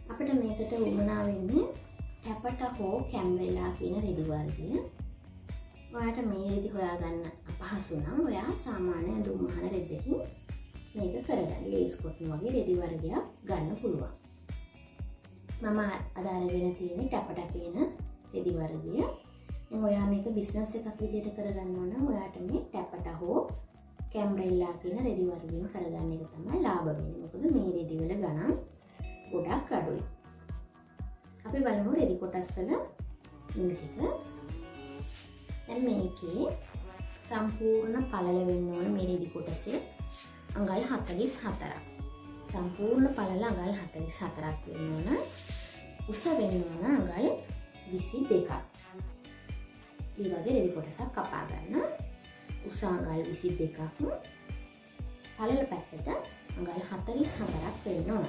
අපිට මේකට උවමනා වෙන්නේ ටැපටා හෝ කැම්බ්‍රෙලා කියන රෙදි වර්ගය. ඔයාට මේ රෙදි හොයාගන්න අපහසු නම් ඔයා සාමාන්‍ය ඇඳුම් මහන රෙද්දකින් මේක කරගන්න. ලේස් කොටන් වගේ රෙදි වර්ගයක් ගන්න පුළුවන්. මම අද අරගෙන තියෙන්නේ ටැපටා කියන රෙදි වර්ගය. දැන් ඔයා මේක බිස්නස් එකක් විදිහට කරගන්නවා නම් ඔයාට මේ ටැපටා හෝ කැම්බ්‍රෙලා කියන රෙදි වර්ගයෙන් කරගන්න එක තමයි ලාභ වෙන්නේ. මොකද මේ රෙදි වල ගණන් ගොඩක් අඩුයි. අපි බලමු රෙදි කොටස් වල ඉන්න ටික. දැන් මේකේ සම්පූර්ණ පළල වෙන්න ඕන මේ රෙදි කොටසේ අඟල් 44ක්. සම්පූර්ණ පළල අඟල් 44ක් වෙන්න ඕන. උස වෙන්න ඕන අඟල් 22ක්. මේ වගේ රෙදි කොටසක් කපා ගන්න. උස අඟල් 22ක්. පළල පැත්තට අඟල් 44ක් වෙන්න ඕන.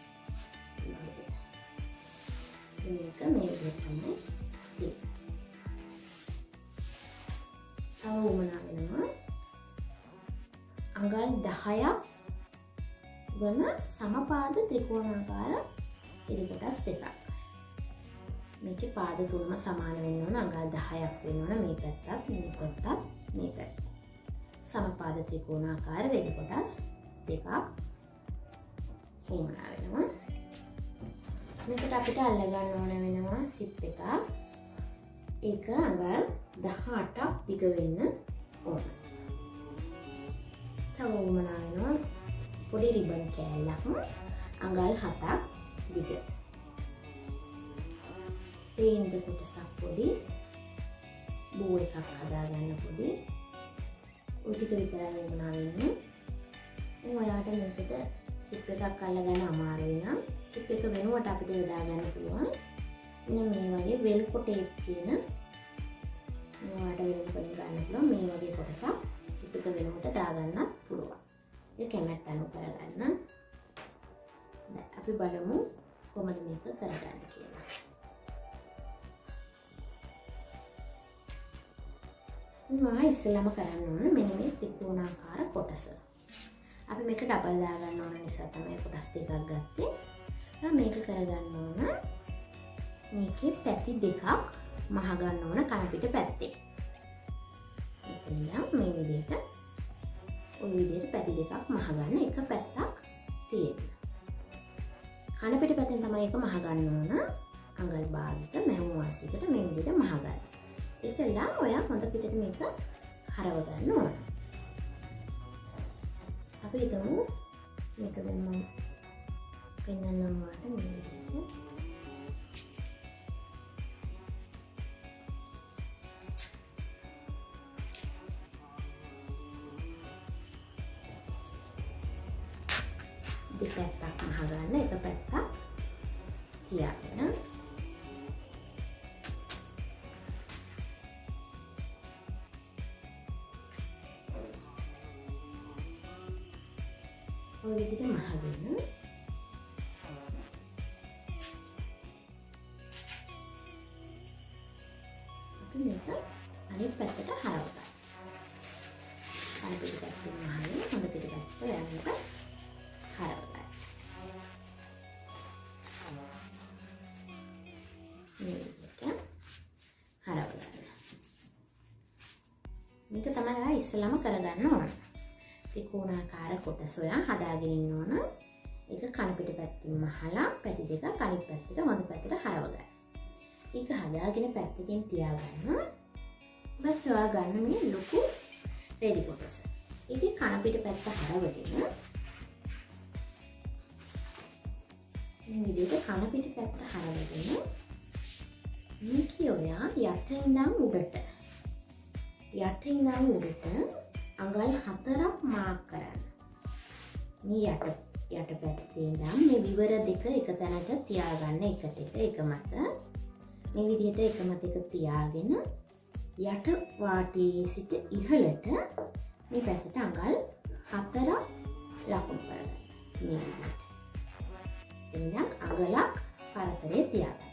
මේක මේ විදිහට තමයි තියෙන්නේ. තව උමනා වෙනවා අඟල් 10ක් වන සමපාද ත්‍රිකෝණාකාර රෙදි කොටස් දෙකක්. මේකේ පාද තුනම සමාන වෙන්න ඕන. අඟල් 10ක් වෙන්න ඕන මේ පැත්තත් මේ පැත්තත් මේ පැත්ත. සමපාද ත්‍රිකෝණාකාර රෙදි කොටස් දෙකක් උමනා වෙනවා. මේකට අපිට අල්ල ගන්න ඕන වෙනවා සිප් එකක්. ඒක අඟල් 18ක් දිග වෙන්න ඕන. තව උමනා වෙනවා පොඩි රිබන් කෑල්ලක් අඟල් 7ක් දිග. තේන්ද කොටසක් පොඩි බෝ එකක් හදාගන්න පොඩි. ඔය ටික විතරයි උමනා වෙන්නේ. දැන් ඔයාට මේකට සිප් එකක් අල්ලගන්න අමාරුයි නම් සිප් එක වෙනුවට අපිට යොදා ගන්න පුළුවන්. මෙන්න මේ වගේ වෙල්කො ටේප් කියන මේවට වෙනුවට ගන්න පුළුවන් මේ වගේ කොටසක් සිප් එක වෙනුවට දාගන්නත් පුළුවන්. ඒක කැමැත්ත අනුව කරගන්න. දැන් අපි බලමු කොහොමද මේක කරගන්න කියලා. මම ඉස්සෙල්ලාම කරන්න ඕන මෙන්න මේ ත්‍රිකෝණාකාර කොටස. අපි මේක ඩබල් දාගන්න ඕන නිසා තමයි කොටස් දෙකක් ගත්තේ. මේක කරගන්න ඕන මේකේ පැති දෙකක් මහ ගන්න ඕන කන පිට පැත්තේ. එතන මේ විදිහට ඔය විදිහට පැති දෙකක් මහ ගන්න එක පැත්තක් තියෙන්න. කන පිට පැත්තෙන් තමයි ඒක මහ ගන්න ඕන. අඟල් භාගයක මැවුම් වාසියකට මේ විදිහට මහ ගන්න. ඒකලා ඔයා හොඳ පිටට මේක හරව ගන්න ඕන. අපි හිතමු මේක දැන් මම පෙන්නන්නම් ඔයාලට මේ විදිහට. දෙපැත්තක් මහ ගන්න එක පැත්තක් තියාගෙන ඔය විදිහට මහගෙන අපි මේක අනිත් පැත්තට හරවගන්න. අනිත් පැත්තට මහගෙන හොඳ පිටපැත්තට යන්නට හරවගන්න. මේ විදිහට හරවගන්න. මේක තමයි ආ ඉස්සෙල්ලාම කරගන්න ඕන. ත්‍රිකෝණාකාර කොටස ඔයා හදාගෙන ඉන්න ඕන. ඒක කන පිට පැත්තෙන් මහලා පැති දෙක අනිත් පැත්තට හොඳ පැත්තට හරව ගන්න. ඒක හදාගෙන පැත්තකින් තියාගන්න. බස් ඔයා ගන්න මේ ලොකු රෙදි කොටස. ඒකේ කන පිට පැත්ත හරවගෙන මේ විදිහට කන පිට පැත්ත හරවගෙන මේක ඔයා යට ඉඳන් උඩට අඟල් 4ක් මාක් කරන්න. මේ යට පැත්තේ ඉඳන් මේ විවර දෙක එක තැනට තියාගන්න එකට එක මත. මේ විදිහට එක මත එක තියාගෙන යට වාටියේ සිට ඉහළට මේ පැත්තට අඟල් 4ක් ලකුණු කරගන්න. මේ විදිහට. එතන අඟලක් පරතරේ තියාගන්න.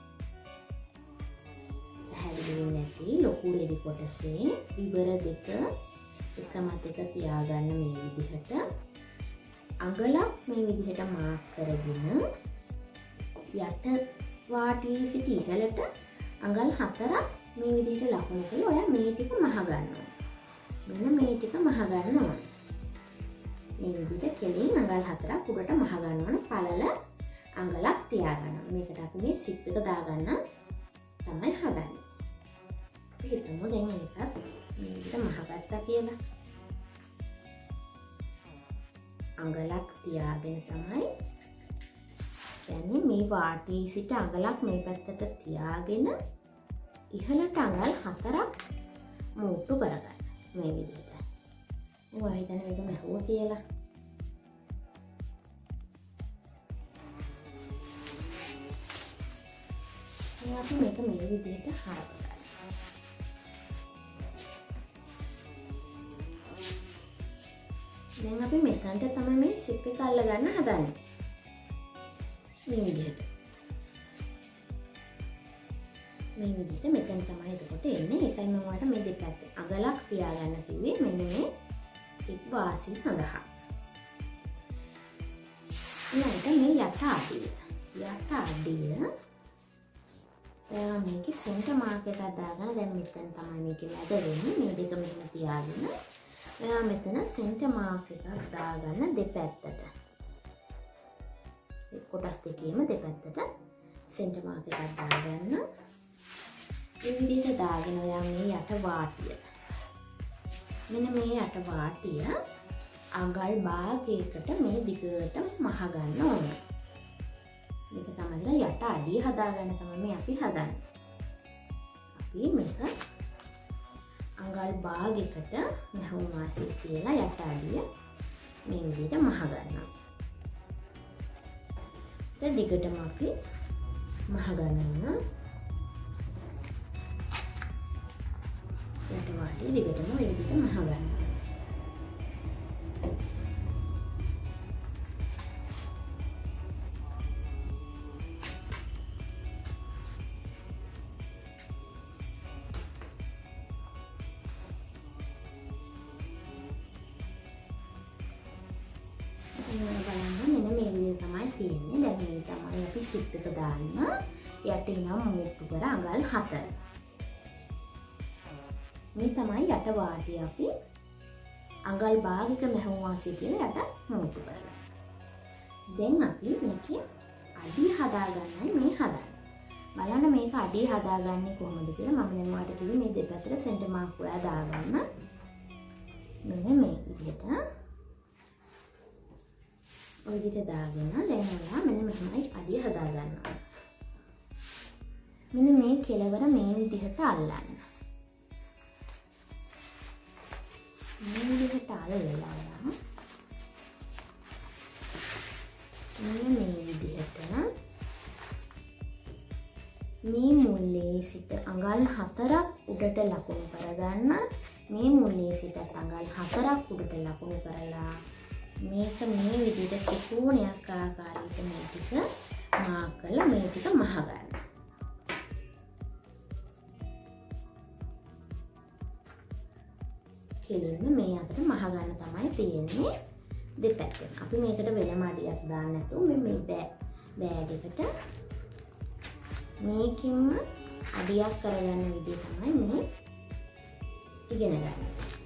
පැහැදිලි නැති ලොකු රෙදි කොටසේ විවර දෙක එක මත එක තියාගන්න මේ විදිහට අඟලක් මේ විදිහට මාක් කරගෙන යට වාටියේ සිට ඉහළට අඟල් 4ක් මේ විදිහට ලකුණු කරලා ඔයා මේ ටික මහ ගන්නවා. මෙන්න මේ ටික මහ ගන්න ඕන. මේ විදිහට කෙලින් අඟල් 4ක් උඩට මහ ගන්න ඕන. පළල අඟලක් තියාගන්න. මේකට අපි මේ සිප් එක දාගන්න තමයි හදන්නේ. අපි හිතමු දැන් ඒකත් මේ විදිහට මහ ගත්තා කියලා. අඟලක් තියාගෙන තමයි කියන්නේ මේ වාටියේ සිට අඟලක් මේ පැත්තට තියාගෙන ඉහළට අඟල් 4ක් මූට්ටු කරගන්න. මේ විදිහට. ඔයා හිතන්නේ මේක මහුව කියලා. අපි මේක මේ විදිහට හරවගන්න. දැන් අපි මෙතනට තමයි මේ සිප් එක අල්ල ගන්න හදන්නේ. මේ විදිහට. මේ විදිහට මෙතන තමයි එතකොට එන්නේ. ඒකයි මම ඔයාලට මේ දෙපැත්තේ අඟලක් තියාගන්න කිව්වේ මෙන්න මේ සිප් වාසිය සඳහා. ඊළඟට මේ යට අඩිය. යට අඩිය මේකේ සෙන්ටර් මාක් එකක් දාගන්න. දැන් මෙතන තමයි මේකේ වැඩ වෙන්නේ. මේ දෙක මෙහෙම තියාගෙන එයා මෙතන සෙන්ටර් මාක් එකක් දාගන්න දෙපැත්තට. ඒ කොටස් දෙකේම දෙපැත්තට සෙන්ටර් මාක් එකක් දාගන්න. මේ විදිහට දාගෙන ඔයා මේ යට වාටිය. මෙන්න මේ යට වාටිය අඟල් භාගයකට මේ දිගට මහ ගන්න ඕන. මේක තමයි යට අඩිය හදාගන්න තමයි මේ අපි හදන්නේ. අපි මේක අඟල් භාගයකට මහවුම් වාසිය කියලා යට අඩිය මේ විදිහට මහ ගන්නවා. දැන් දිගටම අපි මහ ගන්නවා. යට වාටිය දිගටම මේ විදිහට මහ ගන්නවා. බලන්න මෙන්න මේ විදිහට තමයි තියෙන්නේ. දැන් මේ තමයි අපි සිප් එක දාන්න යට ඉනම් මූට්ටු කර අඟල් 4. මේ තමයි යට වාටිය අපි අඟල් භාගික මහවුම් වාසිය කියලා යට මූට්ටු කරලා. දැන් අපි මේකේ අඩිය හදාගන්නයි මේ හදන්නේ. බලන්න මේක අඩිය හදාගන්නේ කොහොමද කියලා මම දැන් ඔයාලට කිව්වේ මේ දෙපැත්තට සෙන්ටර් මාක් ඔයා දාගන්න. මෙන්න මේ විදිහට ඔය විදිහට දාගෙන දැන් ඔයා මෙන්න මෙහෙමයි අඩිය හදාගන්නවා. මෙන්න මේ කෙළවර මේ විදිහට අල්ලන්න. මේ විදිහට අල්ලලා මෙන්න මේ විදිහට මේ මුල්ලේ සිට අඟල් 4ක් උඩට ලකුණු කරගන්න. මේ මුල්ලේ සිට අඟල් 4ක් උඩට ලකුණු කරලා මේක මේ විදිහට ත්‍රිකෝණයක් ආකාරයට මේ ටික මාක් කරලා මේ ටික මහ ගන්න. කෙලින්ම මේ අතට මහ ගන්න තමයි තියෙන්නේ දෙපැත්තෙන්. අපි මේකට වෙනම අඩියක් දාන්න නැතුව මේ බෑග් එකට මේකින්ම අඩියක් කරගන්න විදිහ තමයි මේ ඉගෙන ගන්න.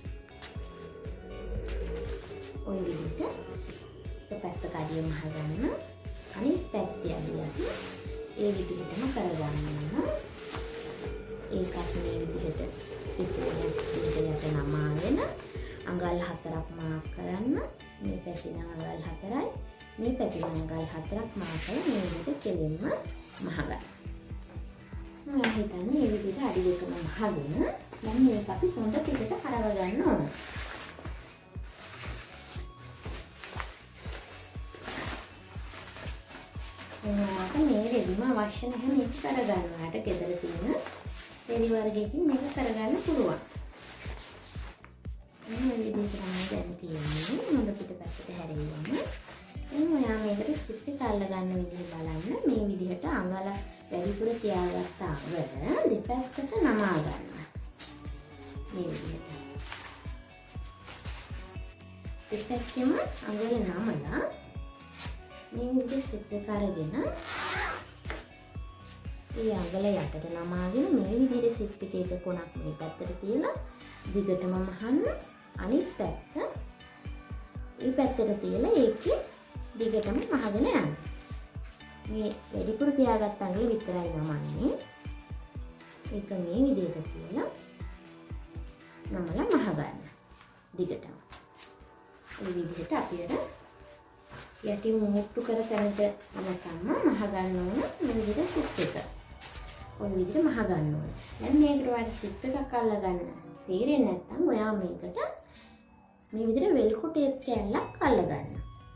ඔය විදිහට පැත්ත කඩිය මහ ගන්න. අනිත් පැත්තේ අඩියක් ඒ විදිහටම කරගන්න. ඒකත් මේ විදිහට ත්‍රිකෝණයක් විදිහට නමාගෙන අඟල් 4ක් මාක් කරන්න. මේ පැත්තෙන් අඟල් 4යි මේ පැත්තෙන් අඟල් 4ක් මාක් කරලා මේ විදිහට කෙලින්ම මහ ගන්න. මම හිතන්නේ මේ විදිහට අඩි දෙකම මහගෙන දැන් මේක අපි හොඳ පිටට කරව ගන්න ඕන. මේ රෙදිම අවශ්‍ය නැහැ මේක කරගන්න. ඔයාලට ගෙදර තියෙන රෙදි වර්ගයකින් මේක කරගන්න පුළුවන්. මේ විදිහට තමයි දැන් තියෙන්නේ. හොඳ පිටපැත්තට හැරෙන්න. එහෙනම් ඔයා මේකට සිප් එක අල්ල ගන්න විදිහ බලන්න. මේ විදිහට අඟල වැඩිපුර තියාගත්ත අඟල දෙපැත්තට නමා ගන්න. මේ විදිහට. දෙපැත්තෙම අඟල නමලා මේ විදිහට සිප් එක අරගෙන ඒ අඟල යටට නමාගෙන මේ විදිහට සිප් එකක කොනක් මේ පැත්තට තියලා දිගටම මහන්න. අනිත් පැත්ත මේ පැත්තට තියලා ඒකේ දිගටම මහගෙන යන්න. මේ වැඩිපුර තියාගත්ත අඟල විතරයි නමන්නේ. ඒක මේ විදිහට තියලා නමලා මහ ගන්න. දිගටම. මේ විදිහට අපි අර යටි මුට්ටු කර තැනට යනකම් මහ ගන්න ඕන. මේ විදිහට සිප් එක. ඔය විදිහට මහ ගන්න ඕන. දැන් මේකට ඔයාලට සිප් එකක් අල්ල ගන්න තේරෙන්නේ නැත්නම් ඔයා මේකට මේ විදිහට වෙල්කෝ ටේප් කෑල්ලක් අල්ල ගන්න.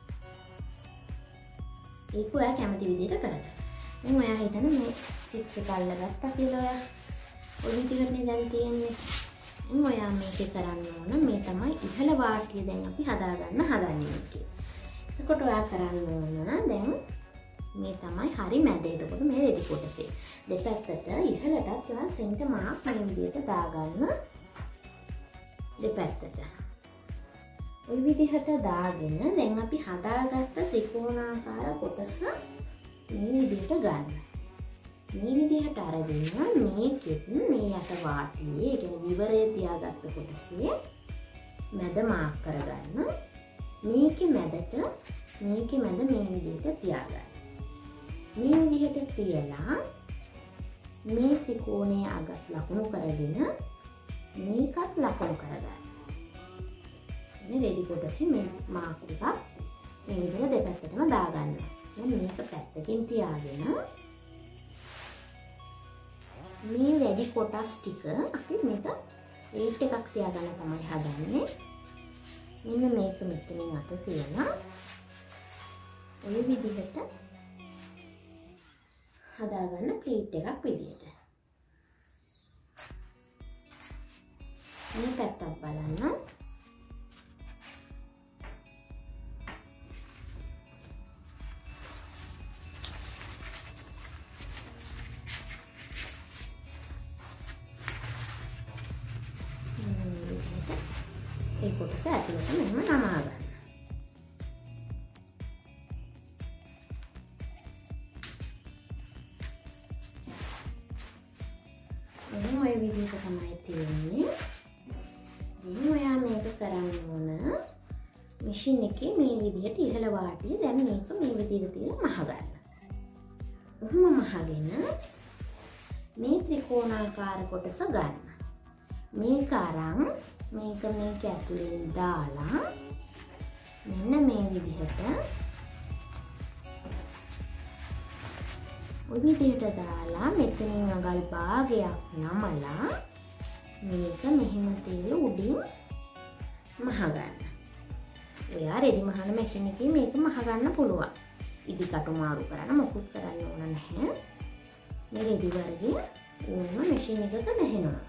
ඒක ඔයා කැමති විදිහට කරගන්න. දැන් ඔයා හිතන මේ සිප් එක අල්ලගත්තා කියලා ඔයා ඔය විදිහටනේ දැන් තියෙන්නේ. දැන් ඔයා මේක කරන්න ඕන මේ තමයි ඉහළ වාටිය දැන් අපි හදාගන්න හදන්නේ කියලා. එතකොට ඔයා කරන්න ඕන දැන් මේ තමයි හරි මැද. එතකොට මේ රෙදි කොටසේ දෙපැත්තට ඉහළටත් ඔයා සෙන්ටර් මාක් මේ විදිහට දාගන්න. දෙපැත්තට ඔය විදිහට දාගෙන දැන් අපි හදාගත්ත ත්‍රිකෝණාකාර කොටස මේ විදිහට ගන්න. මේ විදිහට අරගෙන මේකෙත් මේ යට වාටියේ ඒ කියන්නේ විවරය තියාගත්ත කොටසේ මැද මාක් කරගන්න. මේකේ මැද මේ විදිහට තියාගන්න. මේ විදිහට තියලා මේ ත්‍රිකෝණයේ අගත් ලකුණු කරගෙන මේකත් ලකුණු කරගන්න. මේ රෙදි කොටසේ මේ මාක් එකක් මේ විදිහට දෙපැත්තටම දාගන්න. දැන් මේක පැත්තකින් තියාගෙන මේ වැඩි කොටස් ටික අපි මේක වේට් එකක් තියාගන්න තමයි හදන්නේ. මෙන්න මේක මෙතනින් අත තියලා ඔය විදිහට හදාගන්න ප්ලේට් එකක් විදිහට. මේ පැත්තත් බලන්න. ඒ කොටස ඇතුළට මෙහෙම නමා ගන්න. එහෙනම් ඔය විදිහට තමයි තියෙන්නේ. දැන් ඔයා මේක කරන්න ඕන මැෂින් එකේ මේ විදිහට ඉහළ වාටිය දැන් මේක මේ විදිහට තියලා මහ ගන්න. ඔහොම මහගෙන මේ ත්‍රිකෝණාකාර කොටස ගන්න. මේක අරන් මේක මේක ඇතුලෙන් දාලා මෙන්න මේ විදිහට ඔය විදිහට දාලා මෙතනින් අගල් භාගයක් නමලා මේක මෙහෙම තියලා උඩින් මහ ගන්න. ඔයා රෙදි මහන මැෂින් එකේ මේක මහ ගන්න පුළුවන්. ඉදි කටු මාරු කරන්න මොකුත් කරන්න ඕන නැහැ. මේ රෙදි වර්ගයේ ඕනම මැෂින් එකක නැහෙනවා.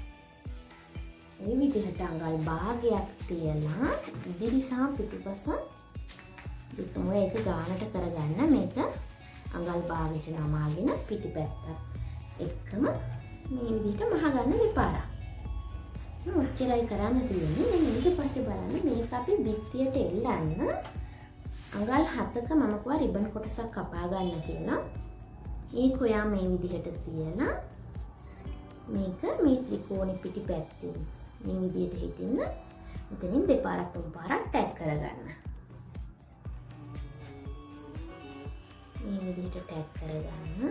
මේ විදිහට අඟල් භාගයක් තියලා ඉදිරි සහ පිටුපස දෙකම එක ගානට කරගන්න. මේක අඟල් භාගයට නමාගෙන පිටිපැත්තත් එක්කම මේ විදිහට මහ ගන්න දෙපාරක්. ඔච්චරයි කරන්න තියෙන්නේ. දැන් ඊට පස්සේ බලන්න මේක අපි බිත්තියට එල්ලන්න අඟල් 7ක මම කව රිබන් කොටසක් කපා ගන්න කියලා. ඒක ඔයා මේ විදිහට තියලා මේක මේ ත්‍රිකෝණෙ පිටිපැත්තේ මේ විදිහට හිටින්න මෙතනින් දෙපාරක් තුන් පාරක් ටැග් කරගන්න. මේ විදිහට ටැග් කරගන්න.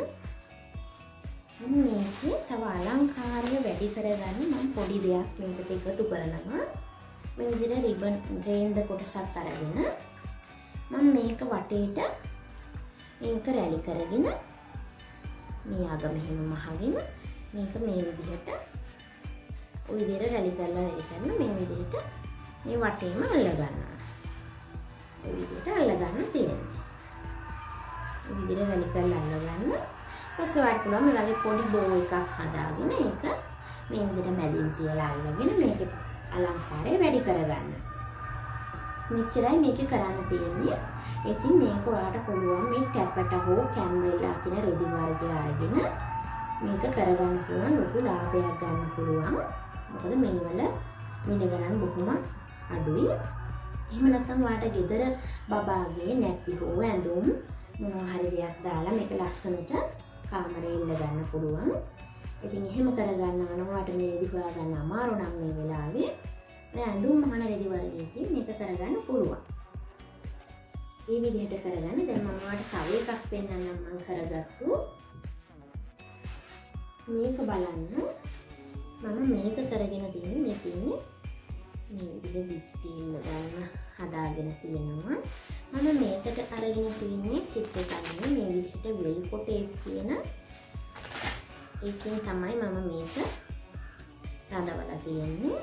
මේකේ තව අලංකාරය වැඩි කරගන්න මම පොඩි දෙයක් මේකට එකතු කරනවා. මේ විදිහට රිබන් රේන්ද කොටසක් අරගෙන මම මේක වටේට මේක රැලි කරගෙන මේ අග මෙහෙම මහගෙන මේක මේ විදිහට ඔය විදිහට රැලි කරන මේ විදිහට මේ වටේම අල්ල ගන්නවා. ඔය විදිහට අල්ල ගන්න තියෙනවා. ඔය විදිහට රැලි කරලා අල්ල ගන්න. ඊපස්සේ වාට පුළුවන් මේ වගේ පොඩි බෝ එකක් හදාගෙන ඒක මේ විදිහට මැදින් තියලා අල්ලගෙන මේක අලංකාරය වැඩි කරගන්න. මෙච්චරයි මේකේ කරන්න තියෙන්නේ. ඉතින් මේක ඔයාලට පුළුවන් මේ ටැපට හෝ කැම්බ්‍රෙලා කියන රෙදි වර්ගය අරගෙන මේක කරගන්න පුළුවන්. ලොකු ලාභයක් ගන්න පුළුවන්. මොකද මේ වල මිල ගණන් බොහොම අඩුයි. එහෙම නැත්නම් ඔයාලට ගෙදර බබාගේ නැප්පි හෝ ඇඳුම් මොනවා හරි දෙයක් දාලා මේක ලස්සනට කාමරේ ඉන්න ගන්න පුළුවන්. ඉතින් එහෙම කරගන්නවා නම් ඔයාලට මේ රෙදි හොයාගන්න අමාරු නම් මේ වෙලාවේ ඔය ඇඳුම් මහන රෙදි වර්ගයකින් මේක කරගන්න පුළුවන්. මේ විදිහට කරගන්න. දැන් මම ඔයාලට තව එකක් පෙන්නන්නම් මම කරගත්තු. මේක බලන්න. මම මේක කරගෙන තියෙන්නේ මේ තියෙන්නේ මේ විදිහට බිත්තිල් ගන්න හදාගෙන තියෙනවා. මම මේකට අරගෙන තියෙන්නේ සිප් එකක් මේ විදිහට වෙල්කො ටේප් කියන එකෙන් තමයි මම මේක රඳවලා තියෙන්නේ.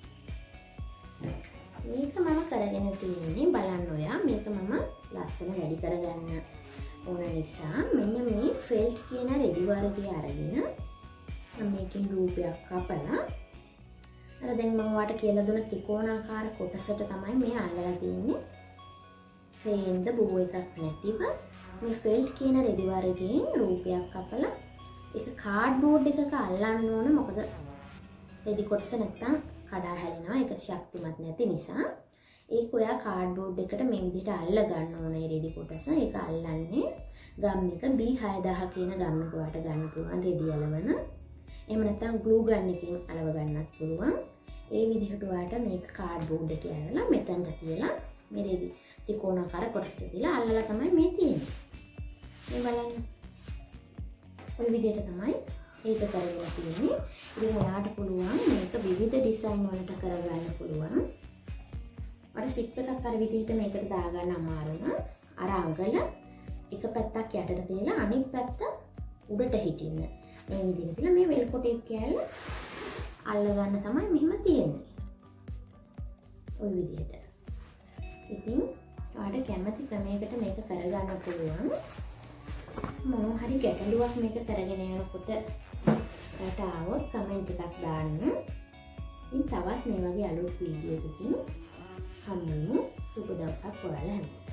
මේක මම කරගෙන තියෙන්නේ බලන්න ඔයා මේක මම ලස්සන වැඩි කරගන්න ඕන නිසා මෙන්න මේ ෆෙල්ට් කියන රෙදි වර්ගය අරගෙන මම මේකෙන් රූපයක් කපලා අර දැන් මම ඔයාලට කියලා දුන්න ත්‍රිකෝණාකාර කොටසට තමයි මේ අල්ලලා තියෙන්නේ. තේන්ද බෝ එකක් නැතිව මේ ෆෙල්ට් කියන රෙදි වර්ගයෙන් රූපයක් කපලා ඒක කාඩ්බෝඩ් එකක අල්ලන්න ඕන. මොකද රෙදි කොටස නැත්තම් කඩා හැලෙනවා. ඒක ශක්තිමත් නැති නිසා ඒක ඔයා කාඩ්බෝඩ් එකට මේ විදිහට අල්ල ගන්න ඕන. මේ රෙදි කොටස ඒක අල්ලන්නේ ගම් එක B6000 කියන ගම් එක වට ගන්න පුළුවන් රෙදි අලවන. එහෙම නැත්නම් ග්ලූ ගන් එකකින් අලව ගන්නත් පුළුවන්. ඒ විදිහට ඔයාලට මේක කාඩ්බෝඩ් එකේ අරලා මෙතනට තියලා මේ රෙදි ත්‍රිකෝණාකාර කොටසට තියලා අල්ලලා තමයි මේ තියෙන්නේ. මේ බලන්න. ඔය විදිහට තමයි ඒක කරගෙන තියෙන්නේ. ඉතින් ඔයාලට පුළුවන් මේක විවිධ ඩිසයින් වලට කරගන්න පුළුවන්. මට සිප් එකක් අර විදිහට මේකට දාගන්න අමාරු නම් අර අඟල එක පැත්තක් යටට තියලා අනිත් පැත්ත උඩට හිටින්න. මේ විදිහට තියලා මේ වෙල්කො ටේප් කෑල්ල අල්ල ගන්න තමයි මෙහෙම තියෙන්නේ. ඔය විදිහට. ඉතින් ඔයාලට කැමති ක්‍රමයකට මේක කරගන්න පුළුවන්. මොනවා හරි ගැටලුවක් මේක කරගෙන යනකොට ඔයාලට ආවොත් කමෙන්ට් එකක් දාන්න. ඉතින් තවත් මේ වගේ අලුත් වීඩියෝ එකකින් හම්බෙමු. සුබ දවසක් ඔයාලා හැමෝටම.